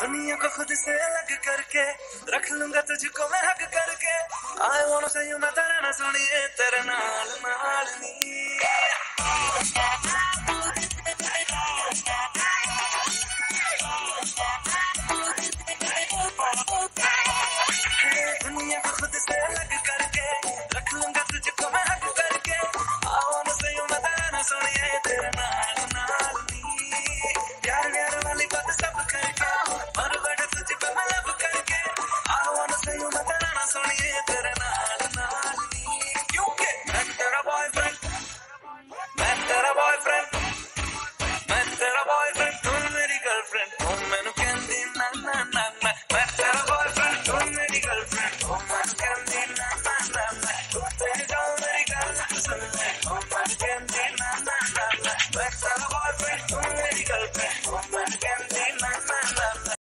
दुनिया को खुद से अलग करके रख लूंगा तुझको मैं हक करके। I wanna say you मैं तेरा ना सुनिए तेरे नाल नाल नी। दुनिया को खुद से अलग करके रख लूंगा तुझको मैं हक करके। I wanna say you मैं तेरा ना सुनिए तेरे नाल नाल नी। प्यार व्यार वाली बात सब करके मर बैठा तुझको मैं लब करके। I wanna say you मैं तेरा ना सुनिए तेरे नाल नाल नी। क्योंकि मैं तेरा बॉयफ्रेंड, मैं तेरा बॉयफ्रेंड, मैं तेरा बॉयफ्रेंड, तुम मेरी गर्लफ्रेंड, तुम